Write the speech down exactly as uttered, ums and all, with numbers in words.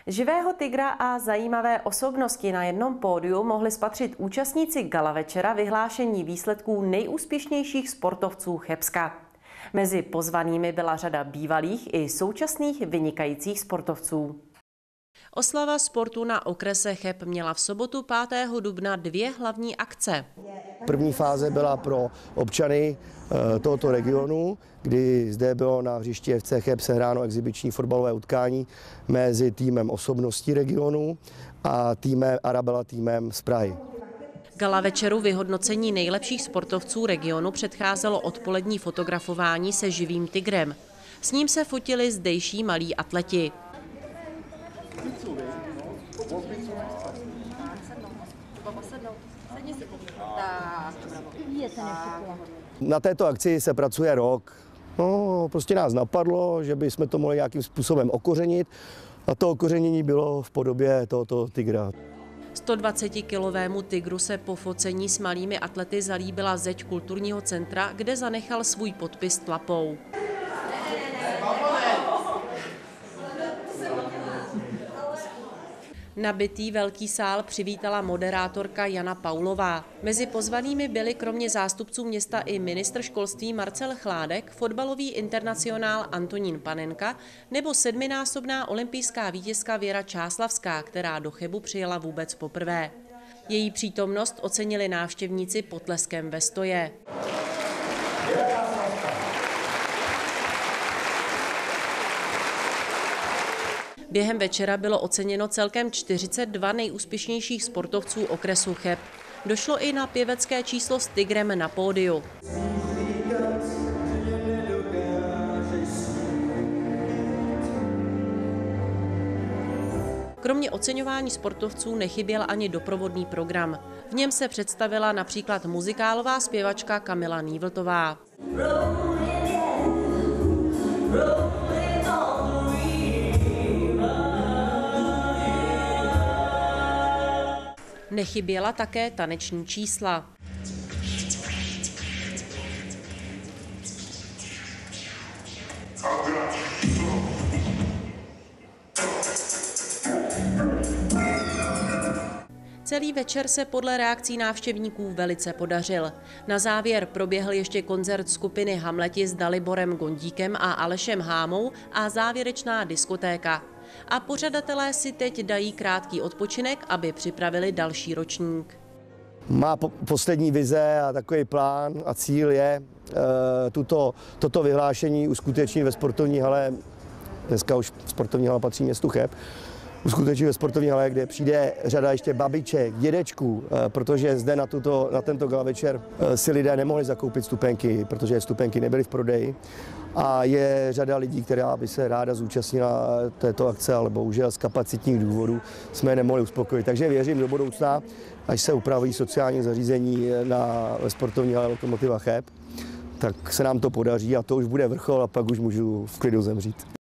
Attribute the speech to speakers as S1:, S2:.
S1: Živého tygra a zajímavé osobnosti na jednom pódiu mohli spatřit účastníci gala večera vyhlášení výsledků nejúspěšnějších sportovců Chebska. Mezi pozvanými byla řada bývalých i současných vynikajících sportovců. Oslava sportu na okrese Cheb měla v sobotu pátého dubna dvě hlavní akce.
S2: První fáze byla pro občany tohoto regionu, kdy zde bylo na hřišti F C Cheb sehráno exibiční fotbalové utkání mezi týmem osobností regionu a týmem Arabela týmem z Prahy.
S1: Gala večeru vyhodnocení nejlepších sportovců regionu předcházelo odpolední fotografování se živým tygrem. S ním se fotili zdejší malí atleti.
S2: Na této akci se pracuje rok. No, prostě nás napadlo, že bychom to mohli nějakým způsobem okořenit, a to okořenění bylo v podobě tohoto tygra.
S1: sto dvacetikilovému tygru se po focení s malými atlety zalíbila zeď kulturního centra, kde zanechal svůj podpis tlapou. Nabitý velký sál přivítala moderátorka Jana Paulová. Mezi pozvanými byli kromě zástupců města i ministr školství Marcel Chládek, fotbalový internacionál Antonín Panenka nebo sedminásobná olympijská vítězka Věra Čáslavská, která do Chebu přijela vůbec poprvé. Její přítomnost ocenili návštěvníci potleskem ve stoje. Během večera bylo oceněno celkem čtyřicet dva nejúspěšnějších sportovců okresu Cheb. Došlo i na pěvecké číslo s tygrem na pódiu. Kromě oceňování sportovců nechyběl ani doprovodný program. V něm se představila například muzikálová zpěvačka Kamila Nývltová. Nechyběla také taneční čísla. Celý večer se podle reakcí návštěvníků velice podařil. Na závěr proběhl ještě koncert skupiny Hamleti s Daliborem Gondíkem a Alešem Hámou a závěrečná diskotéka. A pořadatelé si teď dají krátký odpočinek, aby připravili další ročník.
S2: Má po, poslední vize a takový plán a cíl je e, tuto, toto vyhlášení uskutečnit ve sportovní hale, dneska už sportovní hala patří městu Cheb, uskutečnit ve sportovní hale, kde přijde řada ještě babiček, dědečků, e, protože zde na, tuto, na tento gala večer e, si lidé nemohli zakoupit stupenky, protože stupenky nebyly v prodeji. A je řada lidí, která by se ráda zúčastnila této akce, ale bohužel z kapacitních důvodů jsme je nemohli uspokojit. Takže věřím do budoucna, až se upraví sociální zařízení na sportovní hale Lokomotiva Cheb, tak se nám to podaří a to už bude vrchol a pak už můžu v klidu zemřít.